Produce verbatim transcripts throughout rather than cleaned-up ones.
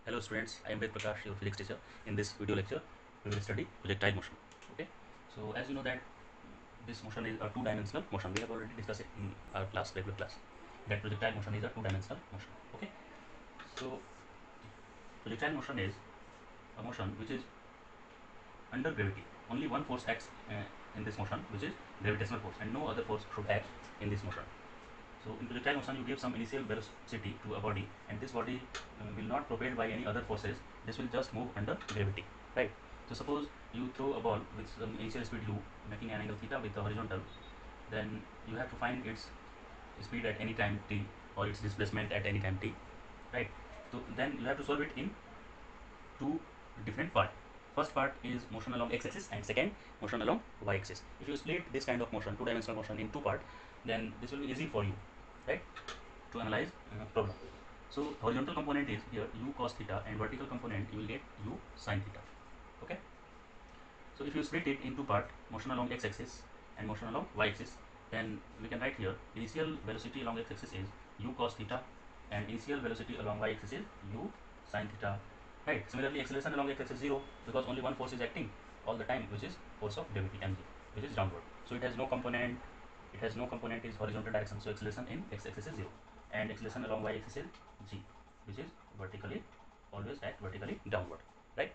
Hello students, I am Ved Prakash, your physics teacher. In this video lecture, we will study projectile motion. Okay, so as you know that this motion is a two-dimensional motion. We have already discussed it in our class, regular class, that projectile motion is a two-dimensional motion. Okay, so projectile motion is a motion which is under gravity. Only one force acts uh, in this motion, which is gravitational force, and no other force should act in this motion. So in projectile motion, you give some initial velocity to a body, and this body uh, will not propelled by any other forces. This will just move under gravity, right? So suppose you throw a ball with some initial speed u, making an angle theta with the horizontal, then you have to find its speed at any time t, or its displacement at any time t, right? So then you have to solve it in two different parts. First part is motion along x-axis, and second motion along y-axis. If you split this kind of motion, two-dimensional motion, in two parts, then this will be easy for you, right, to analyze uh, problem. So horizontal component is here u cos theta, and vertical component you will get u sin theta. Okay. So if you split it into part, motion along x-axis and motion along y-axis, then we can write here initial velocity along x-axis is u cos theta, and initial velocity along y-axis is u sin theta. Right. Similarly, acceleration along x-axis is zero because only one force is acting all the time, which is force of gravity mg, which is downward. So it has no component. It has no component is horizontal direction. So acceleration in x-axis is zero, and acceleration along y-axis is g, which is vertically, always act vertically downward. Right.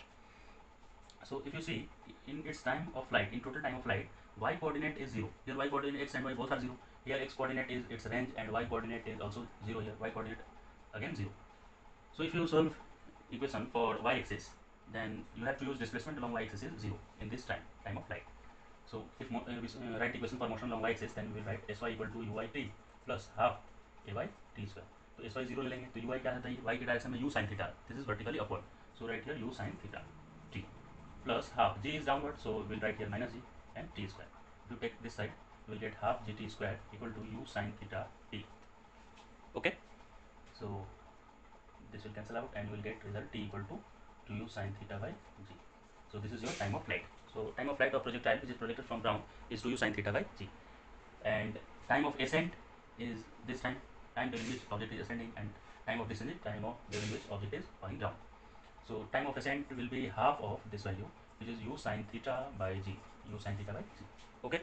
So if you see in its time of flight, in total time of flight, y coordinate is zero. Here y coordinate x and y both are zero. Here x coordinate is its range, and y coordinate is also zero. Here y coordinate again zero. So if you solve equation for y-axis, then you have to use displacement along y-axis is zero in this time, time of flight. So if uh, we uh, write equation for motion along y-axis, then we will write sy equal to ui t plus half ay t square. तो sy zero ले लेंगे तो ui क्या रहता है, y के direction में u sin theta, this is vertically upward, so write here u sin theta t plus half, g is downward, so we'll write here minus g and t square. If you take this side, you will get half gt square equal to u sin theta t. Okay, so this will cancel out, and you will get result t equal to two u sin theta by g. So this is your time of flight. So time of flight of projectile which is projected from ground is two u sin theta by g, and time of ascent is this time, time during which object is ascending, and time of descent is time of during which object is falling down. So time of ascent will be half of this value, which is u sin theta by g, u sin theta by g. Okay.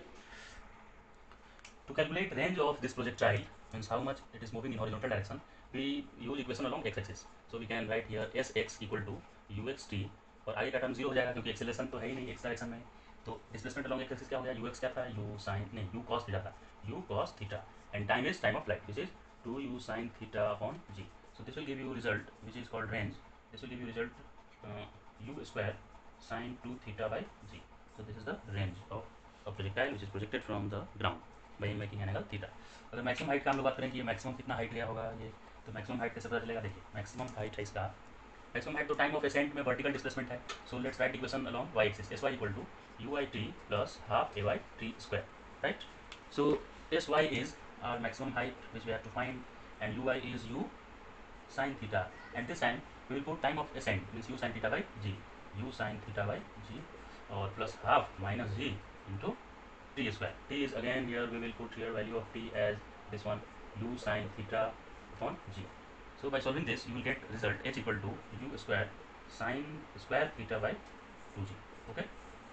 To calculate range of this projectile, means how much it is moving in horizontal direction, we use equation along x-axis. So we can write here sx equal to uxt, और आगे का term zero हो जाएगा क्योंकि acceleration तो है ही नहीं x direction में. तो डिस्प्लेसमेंट along x-axis क्या हो गया, ux क्या था, u sin नहीं u cos थीटा था, u cos theta, and time is time of flight, which is two u sin theta upon g. So this will give you result which is called range. This will give you result uh, u square sin two theta by g. So this is the range of a projectile which is projected from the ground by making an angle theta. अगर maximum height का हम लोग बात करें कि ये maximum कितना height गया होगा ये, तो मैक्सिमम हाइट कैसे पता चलेगा, देखिए मैक्सिमम हाइट है इसका, मैक्सिमम हाइट तो टाइम ऑफ एसेंट में वर्टिकल डिस्प्लेसमेंट है. So let's write equation along Y axis, S Y equal to you I T plus half A Y T square, right. So S Y is our maximum height which we have to find, and U I is U sin theta, and this time we will put time of ascent means u sin theta by g, u sin theta by g, or plus half minus g into t square. T is again here we will put here value of t as this one, u sin theta upon g. So by solving this you will get result h equal to u square sin square theta by two G. Okay,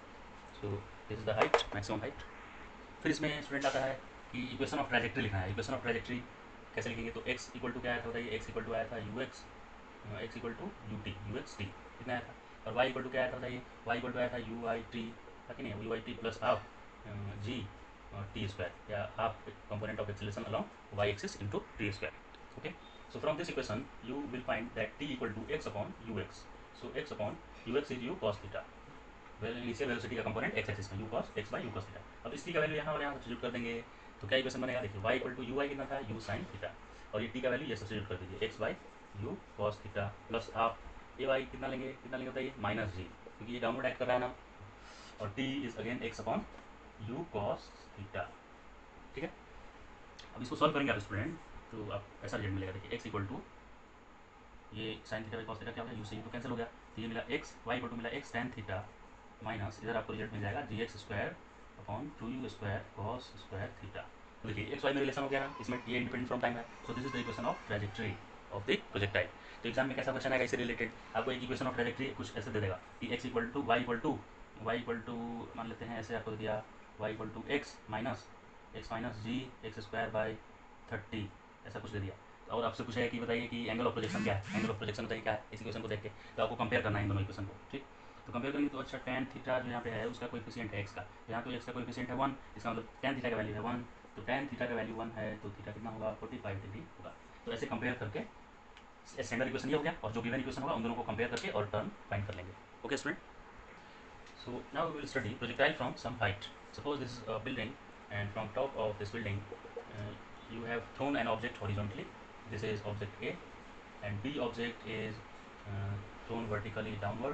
so this is the height, maximum height. फिर इसमें student आता है कि equation of trajectory लिखना है. Equation of trajectory कैसे लिखेंगे, तो x इक्वल टू क्या आया था बताइए, x इक्वल टू आया था U X, X equal to U T, U x T कितना आया था, और y इक्वल टू क्या आया था बताइए, y इक्वल टू आया था यू आई टी था कि नहीं, U I T plus half G T square, या half component of acceleration along y axis into T square. Okay, so from this equation you will find that t equal to x upon ux. So x upon ux is u cos theta, initial velocity का component X axis में, u cos x by u cos theta. अब इस t का value यहाँ और यहाँ substitute कर देंगे, तो क्या इक्वेशन बनेगा, देखिए y equal to you I कितना था, u sin थीटा, और ये t का वैल्यू ये सब्स्टिट्यूट कर दीजिए x by u cos theta plus half A Y कितना लेंगे, कितना लेंगे बताइए, माइनस जी, क्योंकि ये डाउनवर्ड एक्ट कर रहा है ना, और t is again x upon u cos theta. ठीक है, अब इसको सॉल्व करेंगे आप स्टूडेंट, तो आप ऐसा रिजल्ट मिलेगा, देखिए x इक्वल टू ये sine theta by cos theta क्या हो गया, यू से यू तो कैंसिल हो गया, तो ये मिला x, y इक्वल टू मिला x tan थीटा माइनस इधर आपको रिजल्ट मिल जाएगा G X square upon two U square cos square theta. तो देखिए एक्स वाई में रिलेशन हो गया ना, इसमें ये इंडिपेंडेंट फ्रॉम टाइम है, so this is the equation of trajectory. Of the projectile. तो एग्जाम में कैसा क्वेश्चन आएगा इससे रिलेटेड, आपको एक इक्वेशन ऑफ ट्रैजेक्टरी कुछ ऐसे दे देगा कि X equal to Y equal to Y equal to मान लेते हैं ऐसे आपको दिया Y equal to X minus X minus G X square by thirty, ऐसा कुछ दे दिया। और आपसे पूछेगा कि बताइए कि एंगल ऑफ प्रोजेक्शन क्या है, एंगल ऑफ प्रोजेक्शन बताइए क्या है इस इक्वेशन को देख के। तो आपको कंपेयर करना है इन दोनों इक्वेशन को, ठीक। तो कंपेयर करेंगे तो अच्छा टेन थीटा जो यहाँ पे है उसका कोएफिशिएंट है एक्स का, तो यहाँ तो एक्स का कोएफिशिएंट है वन, इसका मतलब टेन थीटा का वैल्यू है वन, तो टेन थीटा का वैल्यू वन है तो थीटा कितना होगा फोर्टी फाइव डिग्री होगा। तो ऐसे कंपेयर करके स्टैंडर्ड इक्वेशन ये हो गया, और जो गिवन इक्वेशन होगा उन दोनों को कंपेयर करके और टर्म फाइंड कर लेंगे। Okay student, so now we will study projectile from some height. Suppose this is a building and from top of this building uh, you have thrown an object horizontally. This is object A and B object is uh, thrown vertically downward.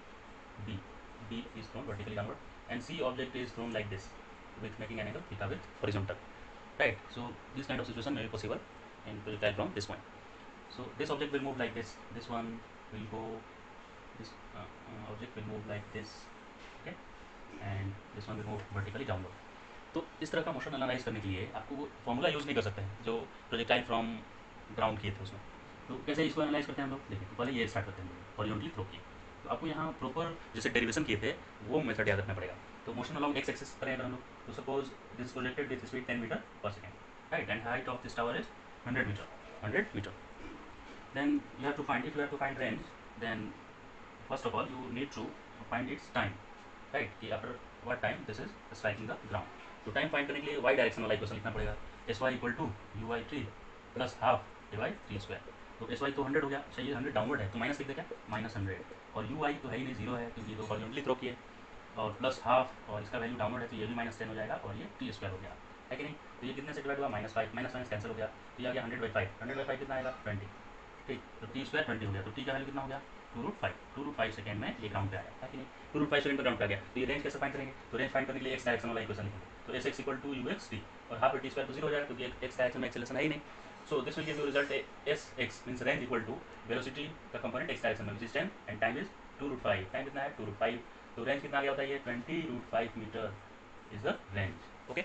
B B is thrown vertically downward and C object is thrown like this with making an angle theta with horizontal. Right. So this kind of situation may be possible in projectile from this point. So this object will move like this. This one will go. This uh, uh, object will move like this. Okay. And this one will move vertically downward. तो इस तरह का motion analyse करने के लिए आपको वो formula use नहीं कर सकते हैं जो प्रोजेक्टाइल फ्रॉम ग्राउंड किए थे उसमें। तो कैसे इसको एनालाइज करते हैं हम लोग, देखिए तो पहले ये स्टार्ट करते हैं, हॉरिजॉन्टली थ्रो किए। तो आपको यहाँ प्रॉपर जैसे डेरिवेशन किए थे वो मेथड याद रखना पड़ेगा। तो मोशन अलॉन्ग एक्स एक्सिस करें अगर हम लोग, तो suppose this projected with speed ten meter per second, right, and height of this tower is hundred meter, hundred meter. Then you have to find, if you have to find range, then first of all you need to find its time, right, कि after what time this is striking the ground. तो time find करने के लिए y direction वाला equation लिखना पड़ेगा, s Y equal to u y t plus half A Y T square. तो s y तो हंड्रेड हो गया, अच्छा ये हंड्रेड डाउनवर्ड है तो माइनस लिख दे क्या, माइनस हंड्रेड, और यू वाई तो है ही नहीं, जीरो है क्योंकि ये तो हॉरिजॉन्टली थ्रो किए, और प्लस हाफ और इसका वैल्यू डाउनवर्ड है तो ये भी माइनस टेन हो जाएगा, और ये टी स्क्वायर हो गया, है कि नहीं। तो ये कितने से डिवाइड हुआ, minus five, minus minus cancel हो गया, तो ये आ गया hundred by five, hundred by five कितना आएगा ट्वेंटी, ठीक। तो टी स्क्वायर ट्वेंटी हो गया, तो टी का वैल्यू कितना हो गया two root five, two root five second में ये ग्राउंड पे आया, है कि नहीं। टू रूट फाइव सेकंड पे ग्राउंड पे आ गया, तो ये रेंज कैसे फाइंड करेंगे, तो रेंज फाइंड करने के लिए एक्स डायरेक्शन वाला इक्वेशन लिखेंगे। तो s x equal to u x t, और हाफ टी स्क्वायर तो जीरो हो जाएगा क्योंकि एक्स डायरेक्शन में एक्सेलरेशन है ही नहीं। So this will give you result S x means range equal to velocity का component x direction में which is ten and time is two root five, time कितना है टू रूट फाइव, तो range कितना आ गया होता है ये twenty root five meter is the range. Okay,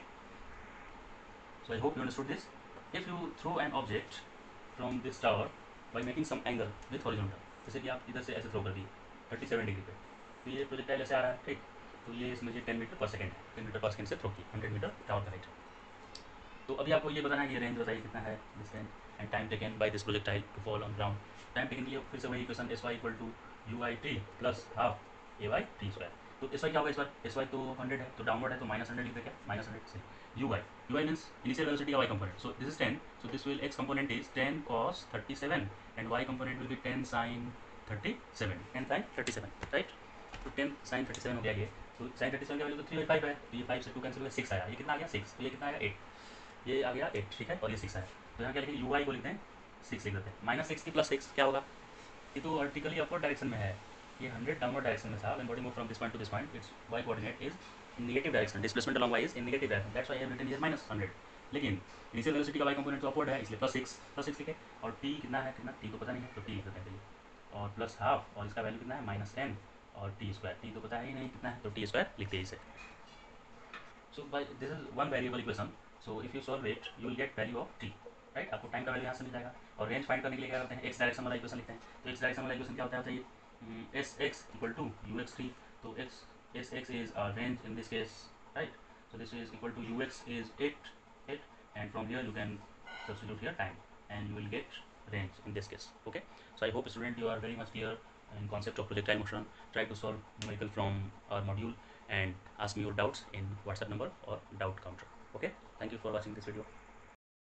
so I hope you understood this. If you throw an object from this tower by making some angle with horizontal, जैसे कि आप इधर से ऐसे थ्रो कर दिए थर्टी सेवन डिग्री पे, तो ये प्रोजेक्टाइल ऐसे आ रहा है, ठीक। तो ये इसमें टेन मीटर पर सेकंड है, टेन मीटर पर सेकंड से थ्रो की हंड्रेड मीटर टावर का हाइट। तो अभी आपको ये बताना है कि रेंज बताइए कितना है this range and time taken by this projectile to fall on ground. Time taken के लिए फिर से वही equation s Y equal to you I T plus half A Y T square. तो एस वाई क्या होगा इस बार, एस वाई तो हंड्रेड है तो डाउनवर्ड है तो माइनस हंड्रेड लिख दे क्या, माइनस हंड्रेड से u y, u y means initial velocity का y component, so this is ten, so this will x component is ten cos thirty seven and y component will be ten sine thirty seven, ten sine thirty seven, right. तो ten sine thirty seven हो गया ये, तो sine thirty seven का value तो three by five है, तो ये फाइव से टू कैंसिल हो गया, सिक्स आया, ये कितना आ गया सिक्स, तो ये कितना आएगा एट, ये आ गया एट, ठीक है, और ये सिक्स आया। तो यहाँ क्या लिखेंगे, यू आई को लिखते हैं सिक्स लिख देते हैं, माइनस सिक्स की प्लस सिक्स क्या होगा, ये तो वर्टिकली अपवर्ड डायरेक्शन में है, ये हंड्रेड डाउनवर्ड डायरेक्शन में था, when body move from this point to this point its y coordinate is in negative direction, displacement along y is in negative direction, that's why I have written here minus hundred. लेकिन initial velocity का y component तो upward है इसलिए plus six, plus six लिखे, और T कितना है, कितना टी तो पता नहीं है तो टी लिख देते हैं, और प्लस हाफ और इसका वैल्यू कितना है माइनस टेन, और टी स्क्वायर टी तो पता है ही नहीं कितना है तो टी स्क्वायर लिखते हैं इसे। So by this is one variable equation. So if you solve it, you will get value of t, right? आपको टाइम का वैल्यू यहाँ से मिल जाएगा, और रेंज फाइंड करने के लिए क्या करते हैं, एक्स डायरेक्शन वाला इक्वेशन लिखते हैं। तो एक्स डायरेक्शन वाला इक्वेशन क्या होता है बताइए, s x equal to u x three, तो x s x is range in this case, right. So this is equal to ux is eight, eight, and from here you can substitute here time, and you will get range in this case. Okay. So I hope student you are very much clear in concept of projectile motion. Try to solve numerical from our module and ask me your doubts in WhatsApp number or doubt counter. Okay, thank you for watching this video.